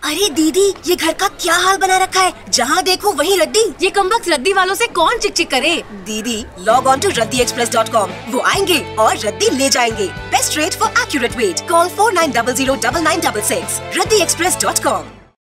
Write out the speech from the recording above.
अरे दीदी, ये घर का क्या हाल बना रखा है, जहाँ देखो वहीं रद्दी। ये कमबख्त रद्दी वालों से कौन चिक चिक करे। दीदी लॉग ऑन टू raddiexpress.com, वो आएंगे और रद्दी ले जाएंगे। Best rate for accurate weight, call 49009966। raddiexpress.com।